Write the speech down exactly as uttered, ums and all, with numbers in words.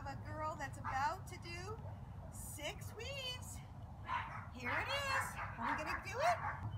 have a girl that's about to do six weaves. Here it is. Are we going to do it?